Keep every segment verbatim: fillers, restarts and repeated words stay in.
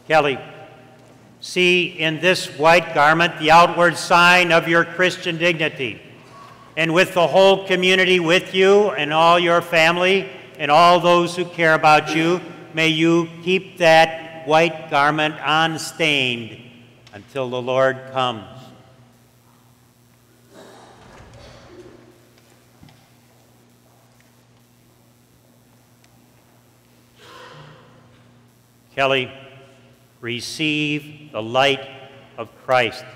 Kelly, see in this white garment the outward sign of your Christian dignity. And with the whole community with you and all your family and all those who care about you, may you keep that white garment unstained until the Lord comes. Kelly, receive the light of Christ.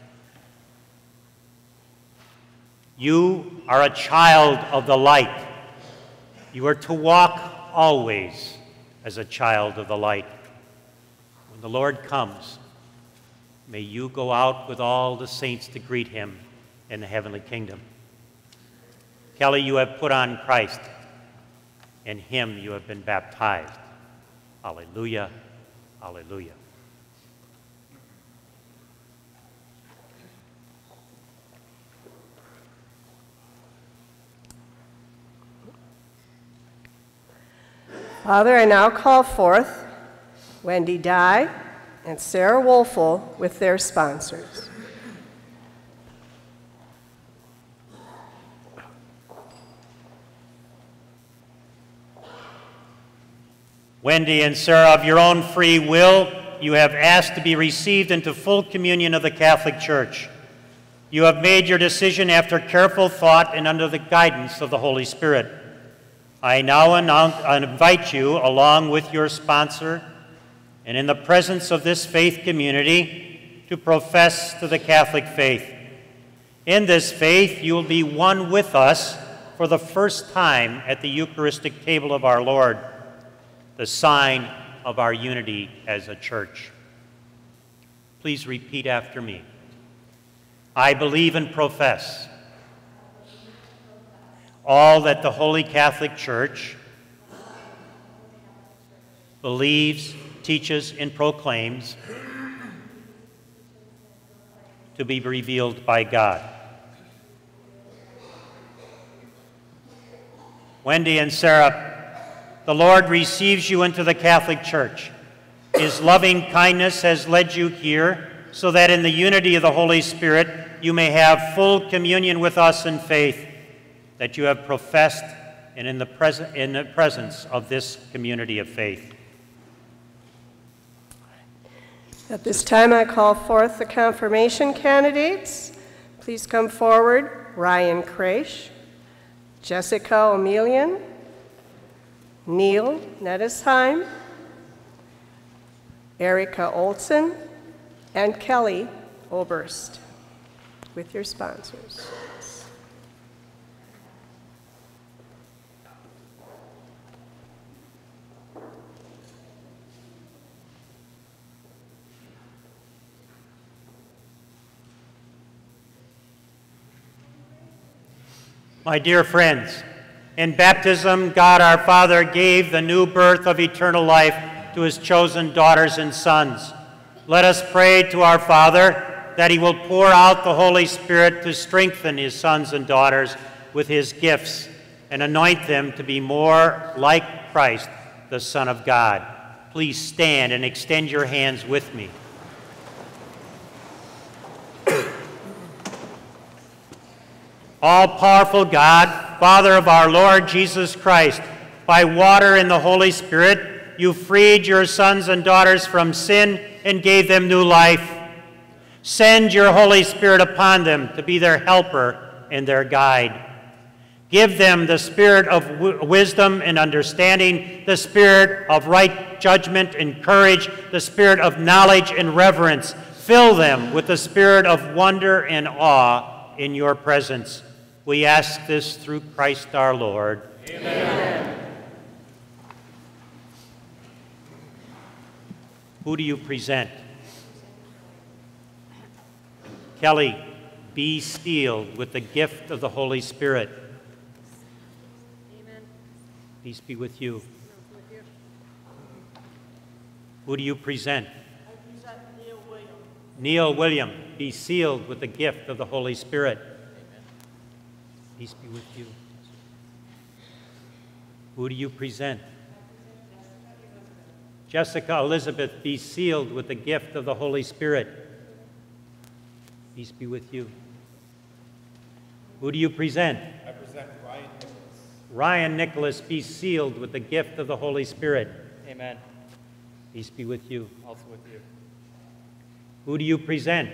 You are a child of the light. You are to walk always as a child of the light. When the Lord comes, may you go out with all the saints to greet him in the heavenly kingdom. Kelly, you have put on Christ. In him you have been baptized. Hallelujah, hallelujah. Father, I now call forth Wendy Dye and Sarah Wolfel with their sponsors. Wendy and Sarah, of your own free will, you have asked to be received into full communion of the Catholic Church. You have made your decision after careful thought and under the guidance of the Holy Spirit. I now announce, invite you, along with your sponsor, and in the presence of this faith community, to profess to the Catholic faith. In this faith, you will be one with us for the first time at the Eucharistic table of our Lord, the sign of our unity as a church. Please repeat after me. I believe and profess all that the Holy Catholic Church believes, teaches, and proclaims to be revealed by God. Wendy and Sarah, the Lord receives you into the Catholic Church. His loving kindness has led you here so that in the unity of the Holy Spirit you may have full communion with us in faith that you have professed and in the, pres in the presence of this community of faith. At this time, I call forth the confirmation candidates. Please come forward. Ryan Kraish, Jessica O'Melian, Neil Nettesheim, Erica Olson, and Kelly Oberst, with your sponsors. My dear friends, in baptism, God our Father gave the new birth of eternal life to his chosen daughters and sons. Let us pray to our Father that he will pour out the Holy Spirit to strengthen his sons and daughters with his gifts and anoint them to be more like Christ, the Son of God. Please stand and extend your hands with me. All-powerful God, Father of our Lord Jesus Christ, by water and the Holy Spirit, you freed your sons and daughters from sin and gave them new life. Send your Holy Spirit upon them to be their helper and their guide. Give them the spirit of w wisdom and understanding, the spirit of right judgment and courage, the spirit of knowledge and reverence. Fill them with the spirit of wonder and awe in your presence. We ask this through Christ our Lord. Amen. Who do you present? Kelly, be sealed with the gift of the Holy Spirit. Amen. Peace be with you. Who do you present? I present Neil William. Neil William, be sealed with the gift of the Holy Spirit. Peace be with you. Who do you present? Jessica Elizabeth, be sealed with the gift of the Holy Spirit. Peace be with you. Who do you present? I present Ryan Nicholas. Ryan Nicholas, be sealed with the gift of the Holy Spirit. Amen. Peace be with you. Also with you. Who do you present?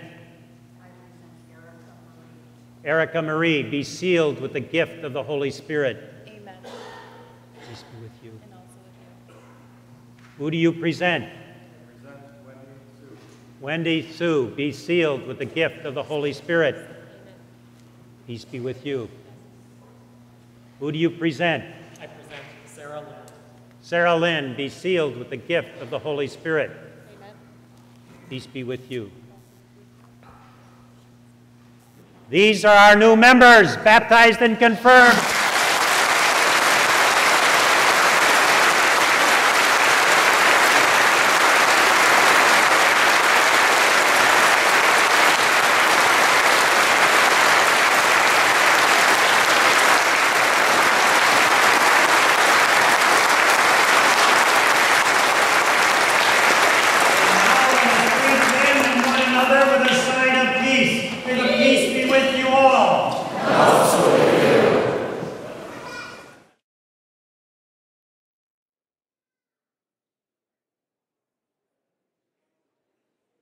Erica Marie, be sealed with the gift of the Holy Spirit. Amen. Peace be with you. And also with you. Who do you present? I present Wendy Sue. Wendy Sue, be sealed with the gift of the Holy Spirit. Amen. Peace be with you. Who do you present? I present Sarah Lynn. Sarah Lynn, be sealed with the gift of the Holy Spirit. Amen. Peace be with you. These are our new members, baptized and confirmed.